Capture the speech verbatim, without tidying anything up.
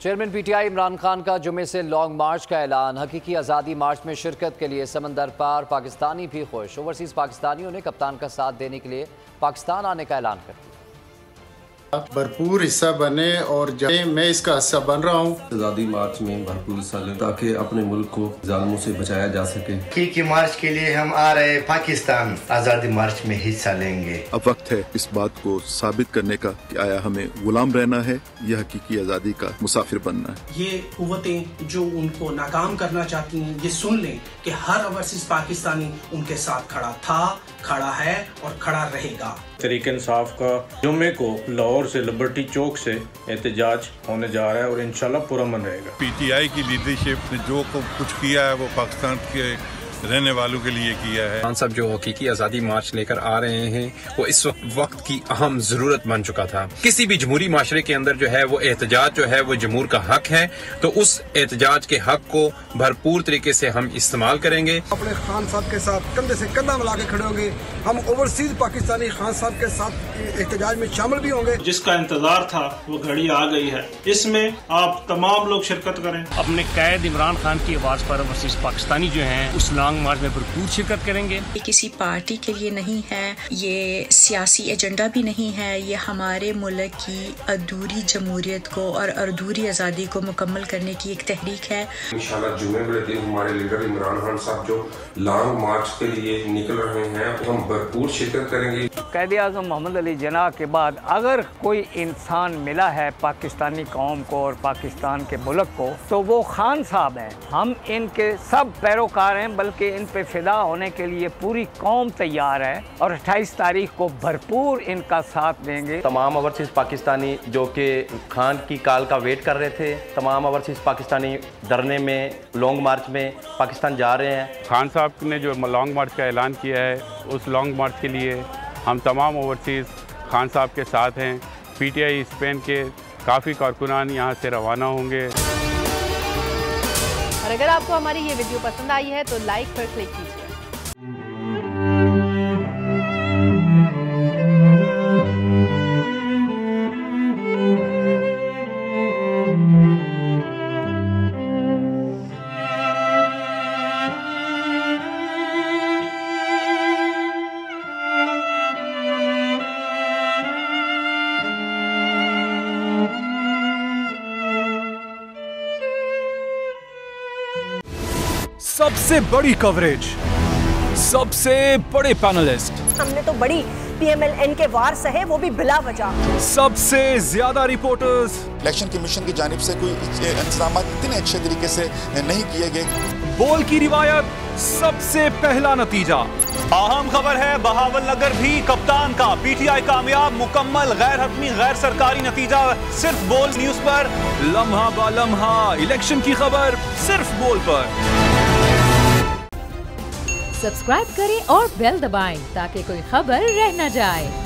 Chairman PTI Imran Khan का जुमे से लॉन्ग मार्च का ऐलान। हकीकी आज़ादी मार्च में शिरकत के लिए समंदर पार पाकिस्तानी भी खुश। ओवरसीज़ पाकिस्तानियों ने कप्तान का साथ देने के लिए पाकिस्तान आने का ऐलान कर दिया। भरपूर हिस्सा बने और मैं इसका हिस्सा बन रहा हूँ। आज़ादी मार्च में भरपूर हिस्सा लें ताकि अपने मुल्क को जालिमों से बचाया जा सके। हकीकी मार्च के लिए हम आ रहे पाकिस्तान आज़ादी मार्च में हिस्सा लेंगे। अब वक्त है इस बात को साबित करने का कि आया हमें गुलाम रहना है या हकीकी आज़ादी का मुसाफिर बनना है। ये कुव्वतें जो उनको नाकाम करना चाहती हैं, ये सुन लें कि हर ओवरसीज़ पाकिस्तानी उनके साथ खड़ा था, खड़ा है और खड़ा रहेगा। तहरीक इंसाफ का जुम्मे को लाहौर से लिबर्टी चौक से एहतजाज होने जा रहा है और इंशाल्लाह पुरअमन रहेगा। पीटीआई की लीडरशिप ने जो कुछ किया है वो पाकिस्तान के रहने वालों के लिए किया है। खान साहब जो हकीकी आज़ादी मार्च लेकर आ रहे हैं वो इस वक्त की अहम जरूरत बन चुका था। किसी भी जमहूरी माशरे के अंदर जो है वो एहतजाज जो है वो जमहूर का हक है, तो उस एहतजाज के हक को भरपूर तरीके से हम इस्तेमाल करेंगे। अपने खान साहब के साथ कंधे से कंधा मिला के खड़े होंगे। हम ओवरसीज पाकिस्तानी खान साहब के साथ एहतजाज में शामिल भी होंगे। जिसका इंतजार था वो घड़ी आ गई है, इसमें आप तमाम लोग शिरकत करें। अपने कैद इमरान खान की आवाज पर ओवरसीज पाकिस्तानी जो हैं उस लॉन्ग मार्च में भरपूर शिरकत करेंगे। ये किसी पार्टी के लिए नहीं है, ये सियासी एजेंडा भी नहीं है, ये हमारे मुल्क की अधूरी जमहूरियत को और अधूरी आज़ादी को मुकम्मल करने की एक तहरीक है। इंशाल्लाह जुमे वाले दिन हमारे लीडर इमरान खान साहब जो लॉन्ग मार्च के लिए निकल रहे हैं हम भरपूर शिरकत करेंगे। कायदे आज़म मोहम्मद अली जिन्ना के बाद अगर कोई इंसान मिला है पाकिस्तानी कौम को और पाकिस्तान के मुल्क को तो वो खान साहब हैं। हम इनके सब पैरोकार हैं, बल्कि इन पे फिदा होने के लिए पूरी कौम तैयार है और अट्ठाईस तारीख को भरपूर इनका साथ देंगे। तमाम ओवरसीज़ पाकिस्तानी जो कि खान की कॉल का वेट कर रहे थे, तमाम ओवरसीज़ पाकिस्तानी धरने में लॉन्ग मार्च में पाकिस्तान जा रहे हैं। खान साहब ने जो लॉन्ग मार्च का ऐलान किया है उस लॉन्ग मार्च के लिए हम तमाम ओवरसीज़ खान साहब के साथ हैं। पीटीआई स्पेन के काफ़ी कारकुनान यहाँ से रवाना होंगे। और अगर आपको हमारी ये वीडियो पसंद आई है तो लाइक पर क्लिक कीजिए। सबसे बड़ी कवरेज, सबसे बड़े पैनलिस्ट, हमने तो बड़ी पीएमएलएन के वार सहे, वो भी बिला वजह। सबसे ज्यादा रिपोर्टर्स। इलेक्शन कमीशन की जानिब से कोई इंतजाम इतने अच्छे तरीके से नहीं किए गए। बोल की रिवायत, सबसे पहला नतीजा। अहम खबर है बहावल नगर भी कप्तान का, पीटीआई कामयाब, मुकम्मल गैर हतमी गैर सरकारी नतीजा सिर्फ बोल न्यूज पर। लम्हा बा लम्हा इलेक्शन की खबर सिर्फ बोल पर। सब्सक्राइब करें और बेल दबाएं ताकि कोई खबर रह न जाए।